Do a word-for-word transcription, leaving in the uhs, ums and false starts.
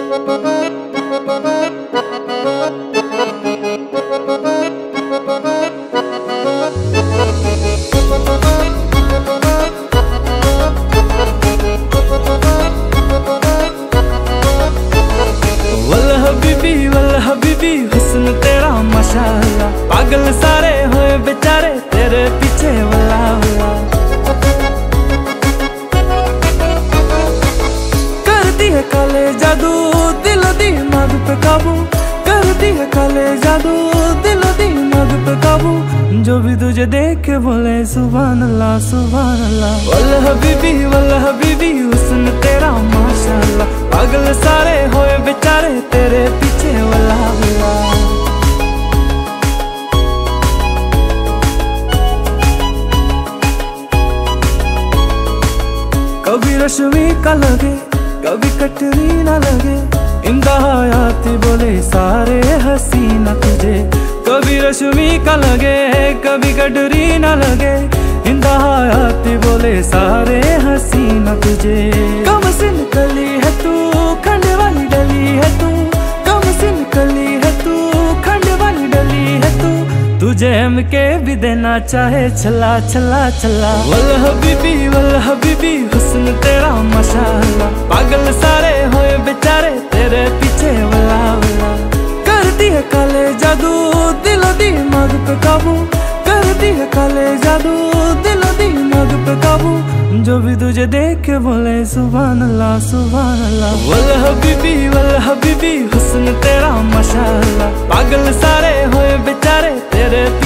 हबीबी हुस्न तेरा माशाअल्लाह, पागल सारे होए बेचारे तेरे पीछे वल्ला वल्ला। करती है काले जादू दिल दिमाग पे काबू, करती है काले जादू दिल दिमाग पे काबू। जो भी तुझे देख के बोले सुभान अल्लाह सुभान अल्लाह। वल्ला हबीबी वल्ला हबीबी हुस्न तेरा माशाअल्लाह, पागल सारे होए बेचारे तेरे पीछे वल्ला वल्ला। कभी रश्मि का लगे कभी कटरीना लगे, इंतहायाती बोले सारे हसीना तुझे। कभी रश्मि का लगे कभी कटरीना लगे, इंतहायाती बोले सारे हसीना तुझे। कम सिन कली है तू खंड वाली डली है तू, कम सिन कली है तू खंड वाली डली है तू। तुझे हम के भी देना चाहे छला छला छला। वल्ला हबीबी वल्ला हबीबी हुस्न तेरा माशाअल्लाह, पागल सारे होए बेचारे तेरे पीछे वल्ला वल्ला। करती है काले जादू दिल दिमाग पे काबू, करती है काले जादू दिल दिमाग पे काबू। जो भी तुझे देख के बोले सुभान अल्लाह सुभान अल्लाह। वल्ला हबीबी वल्ला हबीबी हुस्न तेरा माशाअल्लाह, पागल सारे होए बेचारे तेरे